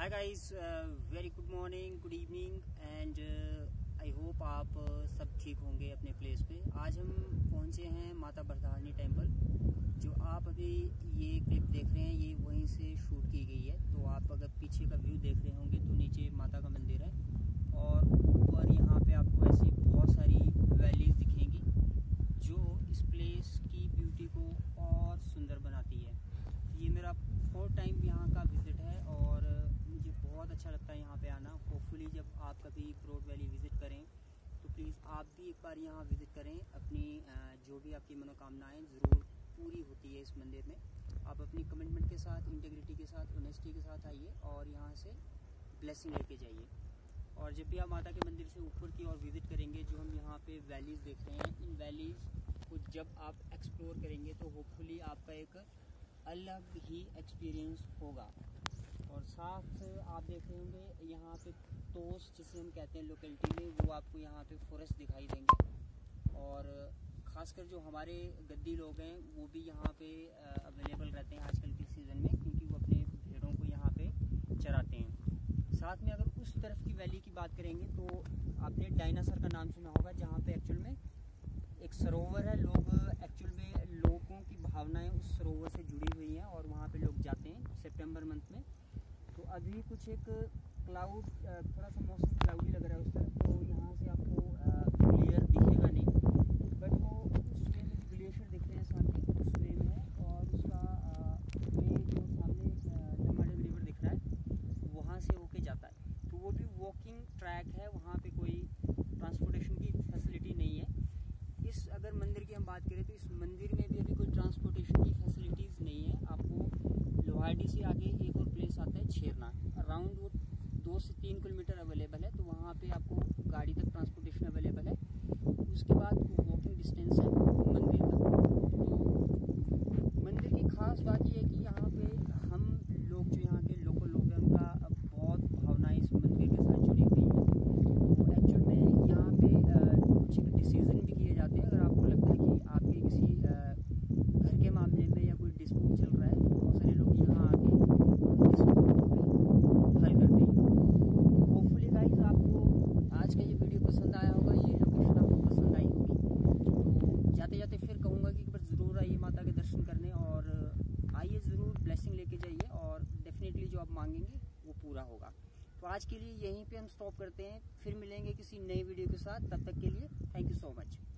Hi guys, very good morning, good evening and I hope आप सब ठीक होंगे अपने प्लेस पे। आज हम पहुंचे हैं माता भरतारिणी टेम्पल। जो आप अभी ये क्लिप देख रहे हैं ये वहीं से शूट की गई है। तो आप अगर पीछे का व्यू देख रहे होंगे तो नीचे माता का मंदिर है और ऊपर यहाँ पे आपको ऐसी बहुत सारी वैलीज दिखेंगी जो इस प्लेस की ब्यूटी को और सुंदर बनाती है। ये मेरा 4th टाइम यहाँ का विज़िट है और मुझे बहुत अच्छा लगता है यहाँ पे आना। होपफुली जब आप कभी क्रोट वैली विज़िट करें तो प्लीज़ आप भी एक बार यहाँ विज़िट करें। अपनी जो भी आपकी मनोकामनाएं ज़रूर पूरी होती है इस मंदिर में। आप अपनी कमिटमेंट के साथ, इंटीग्रिटी के साथ, ऑनेस्टी के साथ आइए और यहाँ से ब्लेसिंग लेके जाइए। और जब भी आप माता के मंदिर से ऊपर की ओर विज़िट करेंगे, जो हम यहाँ पे वैलीज़ देख रहे हैं, इन वैलीज़ को जब आप एक्सप्लोर करेंगे तो होपफुली आपका एक अलग ही एक्सपीरियंस होगा। और साथ आप देख रहे होंगे यहाँ पे तोस जिसे हम कहते हैं लोकेलिटी में, वो आपको यहाँ पे फॉरेस्ट दिखाई देंगे। और ख़ासकर जो हमारे गद्दी लोग हैं वो भी यहाँ पे अवेलेबल रहते हैं आजकल के सीज़न में, क्योंकि वो अपने भेड़ों को यहाँ पे चराते हैं। साथ में अगर उस तरफ की वैली की बात करेंगे तो आपने डायनासोर का नाम सुना होगा, जहाँ पे एक्चुअल में एक सरोवर है। लोग एक्चुअल में लोगों की भावनाएं उस सरोवर से जुड़ी हुई हैं और वहाँ पे लोग जाते हैं सितंबर मंथ में। तो अभी कुछ एक क्लाउड, थोड़ा सा मौसम क्लाउडी लग रहा है उस तरफ, तो यहाँ से आपको क्लियर दिखेगा नहीं, बट वो उस वे में ग्लेशियर दिख रहे हैं सामने, उस वे में है। और उसका वे जो सामने डमाडम रिवर दिख रहा है वहाँ से होके जाता है। तो वो भी वॉकिंग ट्रैक है, वहाँ पे कोई ट्रांसपोर्टेशन की फैसिलिटी नहीं है। इस अगर मंदिर की हम बात करें तो इस मंदिर में भी अभी कोई ट्रांसपोर्टेशन की फैसिलिटीज़ नहीं है। आपको लोहाटी से आगे एक और प्लेस आता है छेरना, अराउंड वो 2 से 3 किलोमीटर अवेलेबल है। तो वहाँ पे आपको गाड़ी तक ट्रांसपोर्टेशन अवेलेबल है। उसके बाद वॉकिंग डिस्टेंस है मंदिर तक। तो मंदिर की खास बात यह है कि यहाँ पे हम लोग, जो यहाँ के लोकल लोग हैं, उनका बहुत भावनाएं इस मंदिर के साथ जुड़ी हुई हैं। तो एक्चुअल में यहाँ पे कुछ डिसीजन भी किए जाते हैं। अगर आपको लगता है कि आपके किसी घर के मामले में या कोई डिस्प्यूट चल रहा है तो बहुत सारे लोग यहाँ आके उन डिस्प्यूट को भी हल करते हैं। तो होपफुली गाइस आपको आज का ये वीडियो पसंद आया होगा, ये लोकेशन आपको पसंद आई होगी। तो जाते जाते फिर कहूँगा कि बस ज़रूर आइए माता के दर्शन करने और आइए ज़रूर ब्लेसिंग लेके जाइए और डेफिनेटली जो आप मांगेंगे वो पूरा होगा। तो आज के लिए यहीं पे हम स्टॉप करते हैं, फिर मिलेंगे किसी नए वीडियो के साथ। तब तक के लिए थैंक यू सो मच।